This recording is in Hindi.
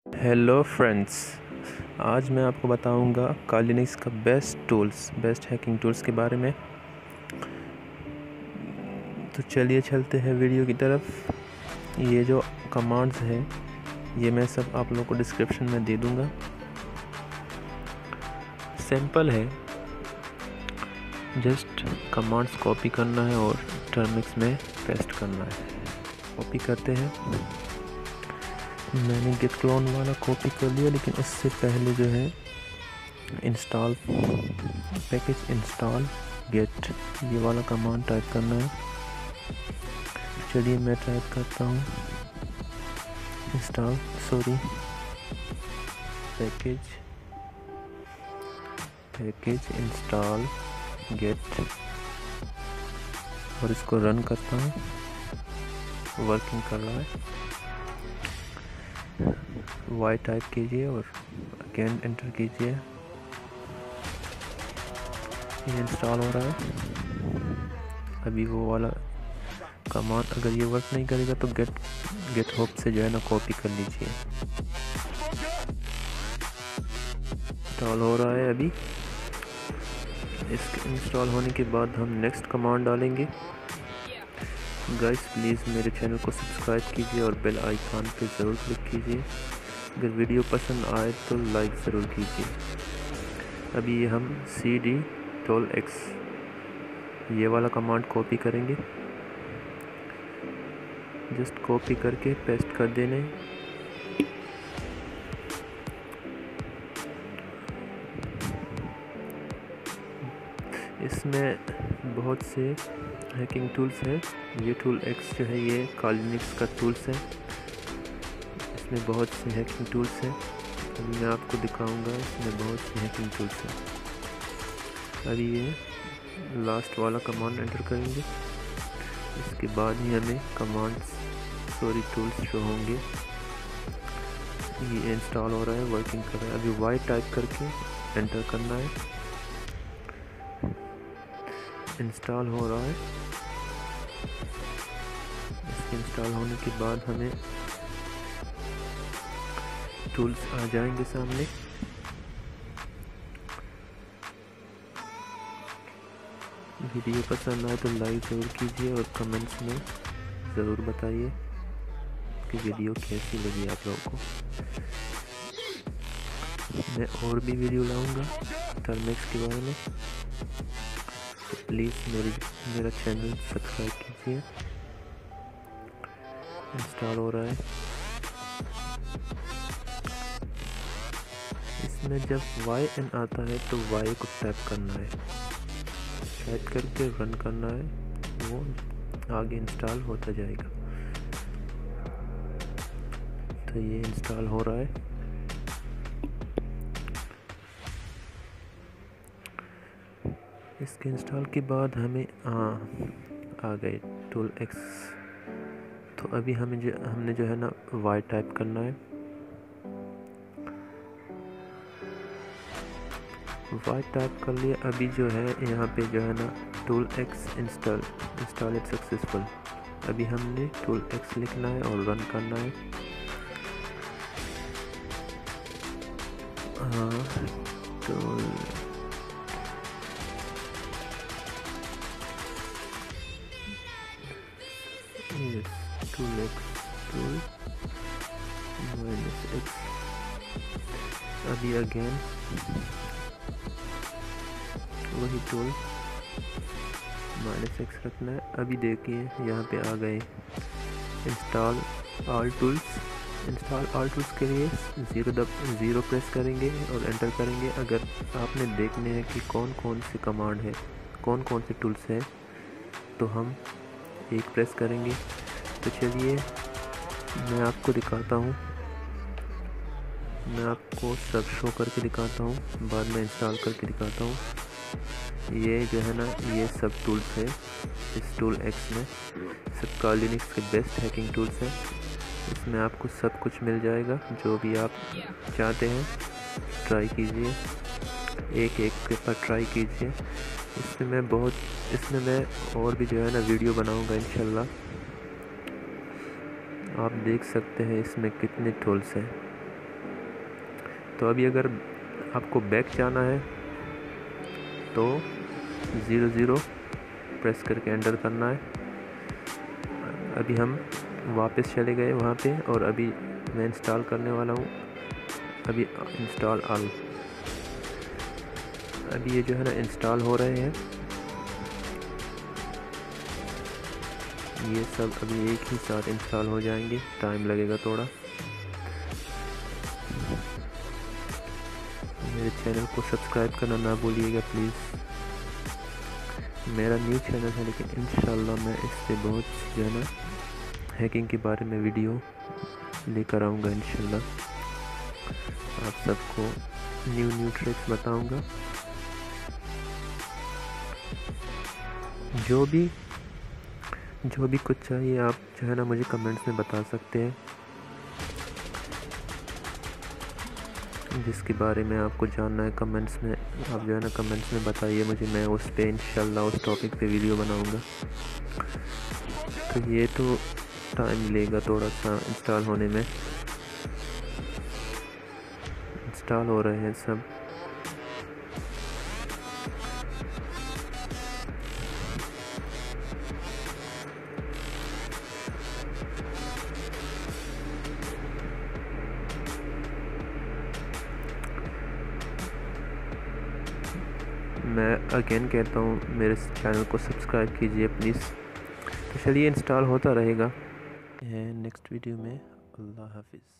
हेलो फ्रेंड्स, आज मैं आपको बताऊंगा कालिनिक्स का बेस्ट हैकिंग टूल्स के बारे में। तो चलिए चलते हैं वीडियो की तरफ। ये जो कमांड्स हैं ये मैं सब आप लोगों को डिस्क्रिप्शन में दे दूंगा। सिंपल है, जस्ट कमांड्स कॉपी करना है और टर्मिक्स में पेस्ट करना है। कॉपी करते हैं। मैंने गिट क्लोन वाला कॉपी कर लिया, लेकिन उससे पहले जो है इंस्टॉल पैकेज इंस्टॉल गेट ये वाला कमांड टाइप करना है। चलिए मैं टाइप करता हूँ पैकेज इंस्टॉल गेट और इसको रन करता हूँ। वर्किंग कर रहा है। Y टाइप कीजिए और अगेन एंटर कीजिए। ये इंस्टॉल हो रहा है। अभी वो वाला कमांड अगर ये वर्क नहीं करेगा तो गेट होप से जो है ना कॉपी कर लीजिए। इंस्टॉल हो रहा है अभी। इसके इंस्टॉल होने के बाद हम नेक्स्ट कमांड डालेंगे। गाइस प्लीज़ मेरे चैनल को सब्सक्राइब कीजिए और बेल आइकन पे ज़रूर क्लिक कीजिए। अगर वीडियो पसंद आए तो लाइक ज़रूर कीजिए। अभी ये हम cd::x ये वाला कमांड कॉपी करेंगे। जस्ट कॉपी करके पेस्ट कर देने। इसमें बहुत से हैकिंग टूल्स हैं। ये टूल X जो है ये कालिनिक्स का टूल्स है। इसमें बहुत से हैकिंग टूल्स हैं। अभी मैं आपको दिखाऊंगा। इसमें बहुत से हैकिंग टूल्स हैं। अभी ये लास्ट वाला कमांड एंटर करेंगे। इसके बाद ही हमें टूल्स शो होंगे। ये इंस्टॉल हो रहा है, वर्किंग कर रहा है। अभी Y टाइप करके एंटर करना है। इंस्टॉल हो रहा है। इसके इंस्टॉल होने के बाद हमें टूल्स आ जाएंगे सामने। वीडियो पसंद आए तो लाइक ज़रूर कीजिए और कमेंट्स में ज़रूर बताइए कि वीडियो कैसी लगी आप लोगों को। मैं और भी वीडियो लाऊंगा टर्मिक्स के बारे में, तो प्लीज़ मेरा चैनल सब्सक्राइब कीजिए। इंस्टॉल हो रहा है। इसमें जब YN आता है तो Y को टैप करना है। टाइप करके रन करना है, वो आगे इंस्टॉल होता जाएगा। तो ये इंस्टॉल हो रहा है। इसके इंस्टॉल के बाद हमें आ गए टूल X। तो अभी हमने जो है ना Y टाइप करना है। Y टाइप कर लिया। अभी जो है यहाँ पे जो है ना tool X install it successful. अभी हमने टूल X लिखना है और रन करना है। टूल -X अभी अगेन वही टूल -X रखना है। अभी देखिए यहाँ पे आ गए इंस्टॉल ऑल टूल्स के लिए 0 प्रेस करेंगे और एंटर करेंगे। अगर आपने देखने हैं कि कौन कौन से कमांड है, कौन कौन से टूल्स हैं, तो हम एक प्रेस करेंगे। तो चलिए मैं आपको दिखाता हूँ। मैं आपको सब शो करके दिखाता हूँ, बाद में इंस्टॉल करके दिखाता हूँ। ये जो है ना ये सब टूल्स है इस टूल X में। सब कालिनिक्स के बेस्ट हैकिंग टूल्स हैं। इसमें आपको सब कुछ मिल जाएगा, जो भी आप चाहते हैं। ट्राई कीजिए, एक के पर ट्राई कीजिए। इसमें मैं और भी जो है ना वीडियो बनाऊंगा इंशाल्लाह। आप देख सकते हैं इसमें कितने टूल्स हैं। तो अभी अगर आपको बैक जाना है तो 00 प्रेस करके एंटर करना है। अभी हम वापस चले गए वहाँ पे और अभी मैं इंस्टॉल करने वाला हूँ। अभी इंस्टॉल ऑल, अभी ये जो है ना इंस्टॉल हो रहे हैं। ये सब अभी एक ही साथ इंस्टॉल हो जाएंगे, टाइम लगेगा थोड़ा। मेरे चैनल को सब्सक्राइब करना ना भूलिएगा प्लीज़। मेरा न्यू चैनल है लेकिन इंशाल्लाह मैं इस पे बहुत जो है ना हैकिंग के बारे में वीडियो लेकर आऊँगा इंशाल्लाह। आप सबको न्यू ट्रिक्स बताऊँगा। जो भी कुछ चाहिए आप जो है ना मुझे कमेंट्स में बता सकते हैं, जिसके बारे में आपको जानना है कमेंट्स में आप जो है ना कमेंट्स में बताइए मुझे, मैं उस पे इंशाल्लाह उस टॉपिक पे वीडियो बनाऊंगा। तो ये तो टाइम लेगा थोड़ा सा इंस्टॉल होने में। इंस्टॉल हो रहे हैं सब। मैं अगेन कहता हूँ मेरे चैनल को सब्सक्राइब कीजिए प्लीज़। तो चलिए इंस्टॉल होता रहेगा नेक्स्ट वीडियो में। अल्लाह हाफिज़।